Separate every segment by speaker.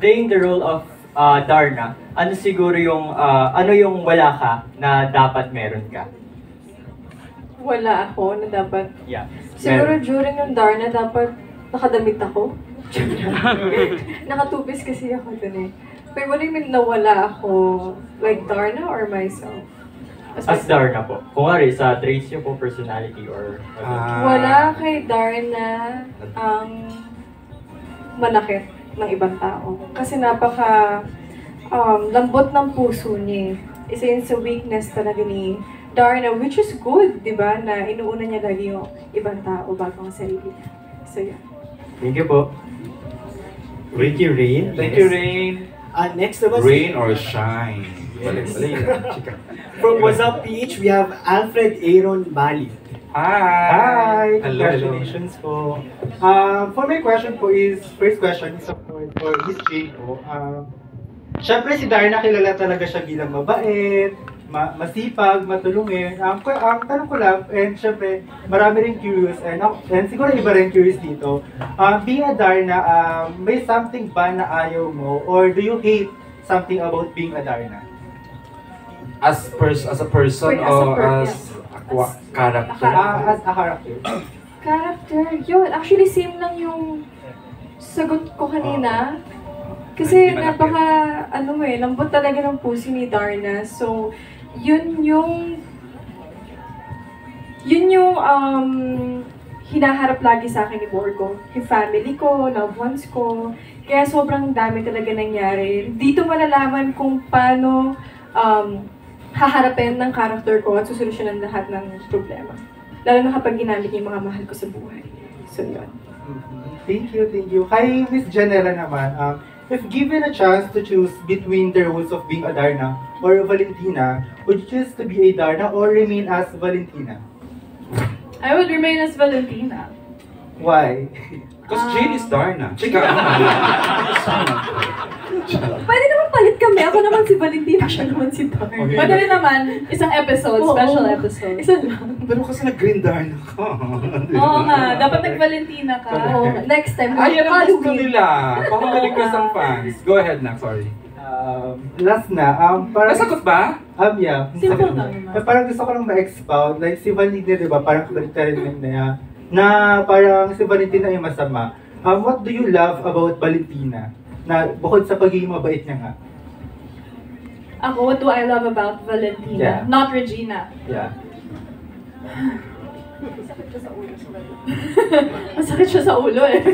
Speaker 1: playing the role of Darna, ano siguro yung, ano yung wala ka na dapat meron ka?
Speaker 2: Wala ako na dapat.
Speaker 1: Yeah.
Speaker 2: Siguro during yung Darna, dapat nakadamit ako. Nakatupis kasi ako dun eh. Pero what do you mean na wala ako? Like Darna or myself?
Speaker 1: As Darna po. Kung nga sa traits niyo po, personality or...
Speaker 2: Wala kay Darna ang manakit ng ibang tao. Kasi napaka lambot ng puso niya. Isa yun sa weakness talaga ni Darna, which is good, di ba? Na inuuna niya lagi yung ibang tao bago ang sarili niya. So, yeah.
Speaker 1: Thank you po.
Speaker 3: Thank you, Rain.
Speaker 1: Thank you, Rain.
Speaker 3: Next naman,
Speaker 4: Rain or shine.
Speaker 3: from What's Up PH, we have Alfred Aaron Bali.
Speaker 4: Hi!
Speaker 5: Hello, congratulations po. For my question po is, first question is of course for Miss Jane po. Siyempre si Darna kilala talaga siya bilang mabait, masipag, matulungin. Ang tanong ko lang, and siyempre marami rin curious, and siguro iba rin curious dito. Being a Darna, may something ba na ayaw mo, or do you hate something about being a Darna?
Speaker 4: As a person or as a character?
Speaker 5: As a character.
Speaker 2: Character? Yun. Actually, same lang yung sagot ko kanina. Kasi napaka, lambot talaga ng puso ni Darna. So, yun yung hinaharap lagi sa akin ni Borgo. Yung family ko, loved ones ko. Kaya sobrang dami talaga nangyari. Dito malalaman kung paano haharapin ng character ko at susolusyonan lahat ng problema. Lalo na kapag ginamit niya yung mga mahal ko sa buhay. So, yun.
Speaker 5: Thank you, thank you. Kay Miss Janela naman, if given a chance to choose between the roles of being a Darna or a Valentina, would you choose to be a Darna or remain as Valentina?
Speaker 6: I would remain as Valentina.
Speaker 5: Why?
Speaker 4: Because Jane is Darna.
Speaker 2: Pwede naman palit kami. Ako naman si Valentina, siya naman si Darna.
Speaker 6: Pwede rin naman, isang episode, special episode.
Speaker 2: Isa lang.
Speaker 4: Pero kasi nag-green Darna ka.
Speaker 6: Oo nga, dapat nag-Valentina ka.
Speaker 2: Next time,
Speaker 4: Ayan ang gusto nila. Pakabaling ka sa fans. Go ahead na, sorry.
Speaker 5: Last na, parang...
Speaker 4: Nasagot ba?
Speaker 5: Yeah.
Speaker 6: Simple lang naman.
Speaker 5: Parang gusto ko lang ma-expound. Like si Valentina, di ba? Parang kabaliktarin niya na parang si Valentina ay masama. What do you love about Valentina? Na bukod sa pagiging mabait niya nga.
Speaker 6: Ako, what do I love about Valentina?
Speaker 5: Yeah.
Speaker 6: Not Regina.
Speaker 5: Yeah.
Speaker 6: Masakit siya sa ulo eh.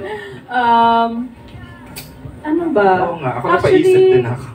Speaker 6: Ano ba?
Speaker 4: Oo nga, ako napaisip din ako.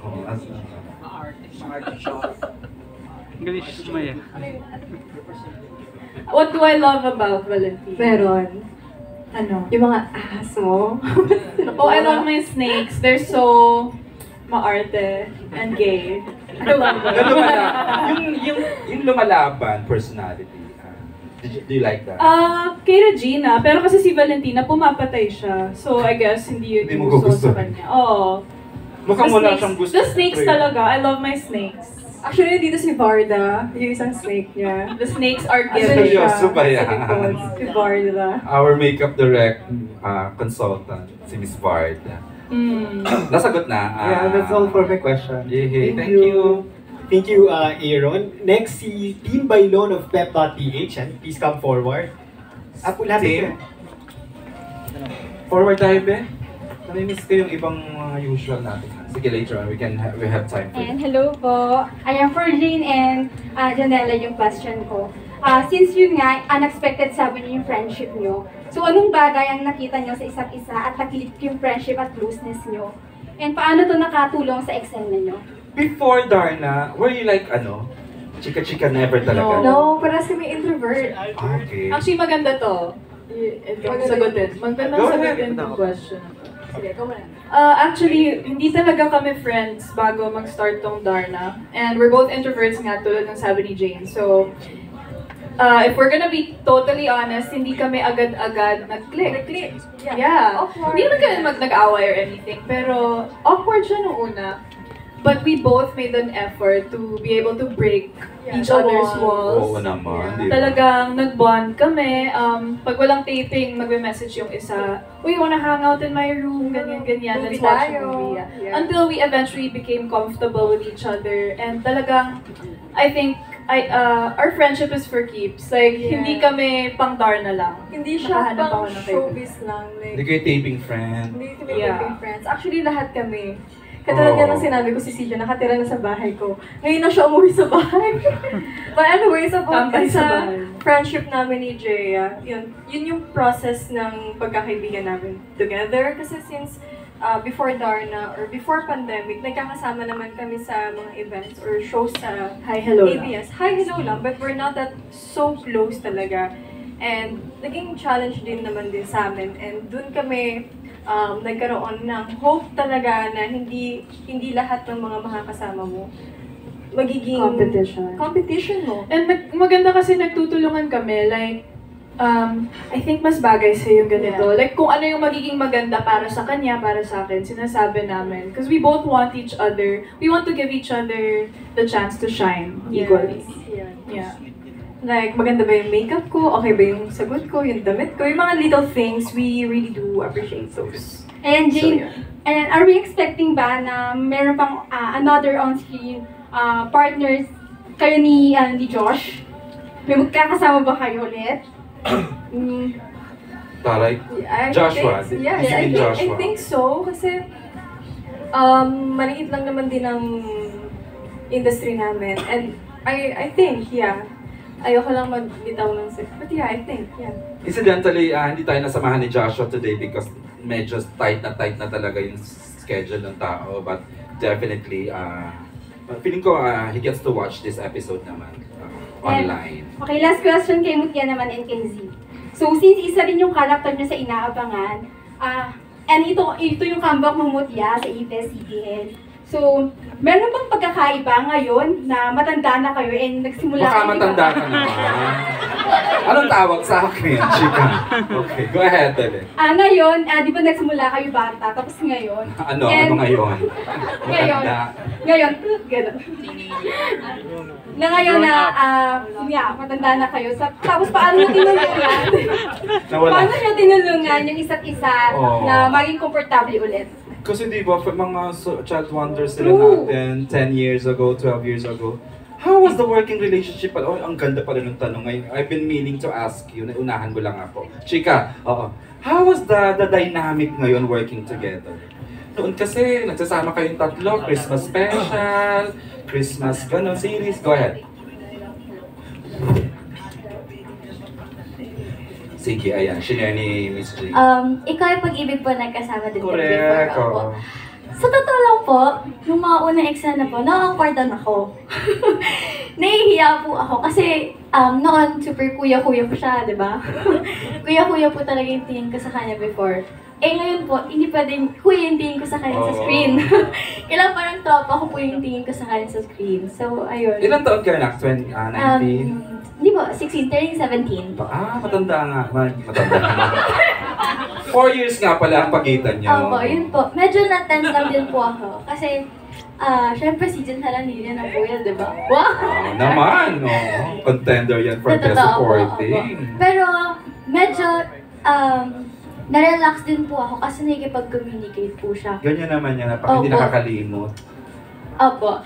Speaker 6: What do I love about Valentina?
Speaker 2: Meron.
Speaker 6: Ano?
Speaker 2: Yung mga ahas mo.
Speaker 6: Oh, I love my snakes. They're so maarte and gay. I love them.
Speaker 4: yung lumalaban personality. Do you like that?
Speaker 6: Kay Regina, pero kasi si Valentina pumapatay siya. So I guess hindi yun
Speaker 4: Hindi mo
Speaker 6: yung gusto
Speaker 4: gusto.
Speaker 6: sa kanya. Oo.
Speaker 4: Mukhang wala siyang gusto.
Speaker 6: The snakes talaga. I love my snakes.
Speaker 2: Actually, dito si Varda, yung isang snake niya.
Speaker 6: The snakes are
Speaker 2: Asan
Speaker 6: given.
Speaker 2: siya?
Speaker 4: Seryoso ba yan?
Speaker 2: Sa likod, si Varda.
Speaker 4: Our makeup direct consultant, si Miss Bard. Nasagot na.
Speaker 5: Yeah, that's all for my question.
Speaker 4: Yay, thank you.
Speaker 3: Thank you, Aaron. Next, si Team Bailon of Pep.ph. Please come forward.
Speaker 4: Team? Forward tayo, be? Namimiss ko yung ibang mga usual natin. Sige, later on, we have time for
Speaker 7: And hello po. Ayan, for Jane and Janela yung question ko. Since yun nga, unexpected sabi niyo yung friendship niyo. So, anong bagay ang nakita niyo sa isa't isa at nakilip yung friendship at closeness niyo? And paano to nakatulong sa eksena niyo?
Speaker 4: Before Darna, were you like, chika-chika never talaga?
Speaker 2: No, parang kami introvert.
Speaker 4: Okay.
Speaker 6: Actually, maganda to. Sagutin. Magandang
Speaker 4: Go ahead.
Speaker 6: sagutin yung question.
Speaker 2: Sige, ikaw muna.
Speaker 6: Actually, hindi talaga kami friends bago mag-start tong Darna. And we're both introverts nga tulad ng sabi ni Jane. So, if we're gonna be totally honest, hindi kami agad-agad nag-click.
Speaker 2: Yeah.
Speaker 6: Yeah.
Speaker 2: Awkward.
Speaker 6: Hindi naman kami nag-away or anything. Pero, awkward siya nung una. But we both made an effort to be able to break each
Speaker 2: the
Speaker 6: other's
Speaker 2: walls.
Speaker 6: walls.
Speaker 4: Oo naman, di ba?
Speaker 6: Talagang nag-bond kami. Pag walang taping, magme-message yung isa, "Uy, wanna hang out in my room?" Ganyan.
Speaker 2: Movie
Speaker 6: Let's watch a
Speaker 2: tayo.
Speaker 6: movie.
Speaker 2: Yeah.
Speaker 6: Until we eventually became comfortable with each other. And talagang, I think, our friendship is for keeps. Like,
Speaker 2: Yeah.
Speaker 6: hindi kami pang Darna lang.
Speaker 2: Hindi siya
Speaker 6: Nakahanap
Speaker 2: pang
Speaker 6: ako ng
Speaker 2: showbiz lang.
Speaker 4: Hindi
Speaker 2: Like,
Speaker 4: kayo taping friend.
Speaker 2: hindi kami
Speaker 6: Yeah.
Speaker 2: yeah. friends. Actually, lahat kami. Katulad nga
Speaker 4: Oh.
Speaker 2: ng sinabi ko si CJ, nakatira na sa bahay ko. Ngayon na siya umuwi sa bahay. But anyways, about
Speaker 6: Tambay sa
Speaker 2: sa
Speaker 6: bahay.
Speaker 2: friendship namin ni Jaya, yun yung process ng pagkakaibigan namin together. Kasi since before Darna or before pandemic, nagkakasama naman kami sa mga events or shows sa
Speaker 6: Hi, hello lang.
Speaker 2: ABS. Hi, hello lang, but we're not that so close talaga. And naging challenge din naman din sa amin. And dun kami nagkaroon ng hope talaga na hindi lahat ng mga makakasama mo magiging competition mo.
Speaker 6: And maganda kasi nagtutulungan kami. Like, I think mas bagay sa yung ganito.
Speaker 2: Yeah.
Speaker 6: Like, kung ano yung magiging maganda para sa kanya, para sa akin, sinasabi namin. Because we both want each other. We want to give each other the chance to shine equally.
Speaker 2: Yes,
Speaker 6: Yeah.
Speaker 2: Like, maganda ba yung makeup ko? Okay ba yung sagot ko? Yung damit ko? Yung mga little things, we really do appreciate those.
Speaker 7: And
Speaker 6: So,
Speaker 7: Jane,
Speaker 6: yeah.
Speaker 7: and are we expecting ba na meron pang another on-screen partners kayo ni Josh? May magkakasama ba kayo ulit?
Speaker 4: Taray.
Speaker 2: I
Speaker 4: Joshua.
Speaker 2: think, yeah,
Speaker 4: Isipin Joshua.
Speaker 2: I think so. Kasi, maliit lang naman din ang industry namin. And I think, yeah. Ayoko lang magbitaw ng sip. But yeah, I think, yeah.
Speaker 4: Incidentally, hindi tayo nasamahan ni Joshua today because medyo tight na talaga yung schedule ng tao. But definitely, feeling ko he gets to watch this episode naman online.
Speaker 7: Okay, last question kay Mutya naman and kay Z. So, since isa rin yung character niyo sa inaabangan, and ito yung comeback mo Mutya sa ABS-CBN. So, meron bang pagkakaiba ngayon na matanda na kayo and nagsimula
Speaker 4: Baka
Speaker 7: kayo,
Speaker 4: matanda ka naman. Anong tawag sa akin, chika? Okay, go ahead, Bebe.
Speaker 7: Ngayon, di ba nagsimula kayo bata, tapos ngayon?
Speaker 4: Ano
Speaker 7: And-
Speaker 4: ngayon?
Speaker 7: Ngayon,
Speaker 4: Matanda.
Speaker 7: gano'n. Na ngayon na, matanda na kayo. Tapos paano nyo tinulungan?
Speaker 4: Nawala.
Speaker 7: Paano nyo tinulungan yung isa't isa
Speaker 4: Oo.
Speaker 7: na maging komportable ulit?
Speaker 4: Kasi di ba, mga child wonders sila
Speaker 7: True.
Speaker 4: natin 10 years ago, 12 years ago. How was the working relationship? Oh, ang ganda pala ng tanong ngayon. I've been meaning to ask you. Unahan ko lang ako. Chika, oo. How was the dynamic ngayon working together? Noon kasi, nagsasama kayong tatlo, Christmas special, Christmas series. Go ahead. Sige, ayan. Shinare ni Miss J.
Speaker 8: Ikaw ay pag-ibig po nagkasama din kami
Speaker 4: Correct.
Speaker 8: before ako.
Speaker 4: Oo.
Speaker 8: Sa totoo lang po, nung mga unang eksena po, na-awkwardan ako. Nahihiya po ako kasi noon super kuya-kuya po siya, di ba? Kuya-kuya po talaga yung tingin ko sa kanya before. Eh ngayon po, hindi pwedeng kuya yung tingin ko sa kanya sa
Speaker 4: Oo.
Speaker 8: screen. Kailangan parang tropa ko po yung tingin ko sa kanya sa screen. So, ayun.
Speaker 4: Ilang taon ka na? 19?
Speaker 8: Hindi po, 16, turning 17 po.
Speaker 4: Matanda nga. Matanda nga. 4 years nga pala ang pagitan niyo.
Speaker 8: Opo, yun po. Medyo na-tense lang din po ako. Kasi, syempre si Jen Halanilya ng Kuya, di ba? Wow!
Speaker 4: Naman, contender yan for best
Speaker 8: Totoo po,
Speaker 4: supporting.
Speaker 8: opo. Pero, medyo, na-relax din po ako kasi nakikipag-communicate po siya.
Speaker 4: Ganyan naman yan, hindi
Speaker 8: Opo.
Speaker 4: nakakalimot.
Speaker 8: Opo.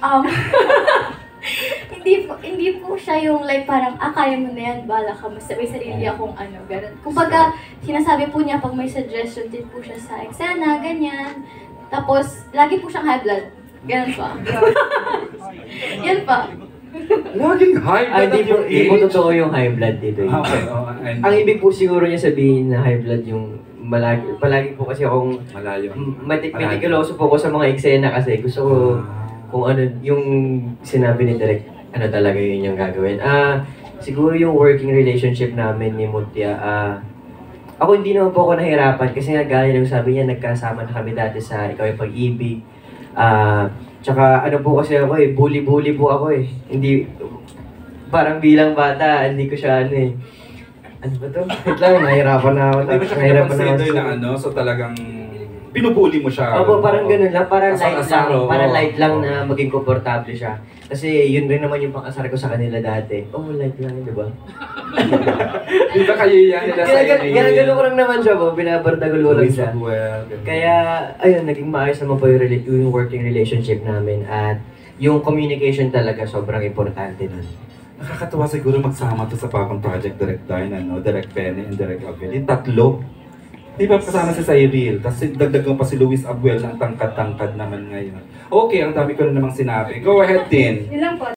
Speaker 8: Hindi po siya yung like parang, kaya mo na yan, bala ka, mas may sarili akong ano, gano'n. Kumbaga, sinasabi po niya pag may suggestion din po siya sa eksena, ganyan. Tapos, lagi po siyang high blood. Ganun pa. Yan pa.
Speaker 4: Laging high blood
Speaker 1: Di
Speaker 4: at your
Speaker 1: po
Speaker 4: age.
Speaker 1: totoo yung high blood dito.
Speaker 4: Okay,
Speaker 1: Ang ibig po siguro niya sabihin na high blood yung palagi po kasi akong
Speaker 4: malayo.
Speaker 1: meticuloso po ko sa mga eksena kasi gusto ko kung ano yung sinabi ni Direk, ano talaga yun yung gagawin. Siguro yung working relationship namin ni Mutya, ako hindi naman po ako nahirapan kasi nga gaya ng sabi niya, nagkasama na kami dati sa Ikaw ay Pag-ibig. Tsaka ano po kasi ako bully-bully po ako Hindi, parang bilang bata, hindi ko siya ano ba to? Wait lang, nahirapan na ako.
Speaker 4: Hindi mo siya
Speaker 1: Nahirapan na
Speaker 4: consider
Speaker 1: ako.
Speaker 4: na so talagang pinubuli mo siya.
Speaker 1: Opo, parang ganun lang, para light
Speaker 4: Asar-asar,
Speaker 1: lang,
Speaker 4: oo.
Speaker 1: para light lang
Speaker 4: Oo.
Speaker 1: na maging komportable siya. Kasi yun rin naman yung pang-asar ko sa kanila dati. Oh, light lang, di ba?
Speaker 4: Di ba kayo yan nila sa
Speaker 1: Ginagano ko lang naman siya po, binabardagulo ko lang siya.
Speaker 4: Well,
Speaker 1: Kaya, ayun, naging maayos naman po yung working relationship namin at yung communication talaga sobrang importante nun.
Speaker 4: nakakatawa siguro magsama to sa bagong project, Direct Darna, no? Direct Penny and Direct Abuel. Yung tatlo. Di ba kasama si Cyril? Kasi dagdagan pa si Luis Abuel ng tangkad-tangkad naman ngayon. Okay, ang dami ko na namang sinabi. Go ahead, Tin.
Speaker 7: Yun lang po.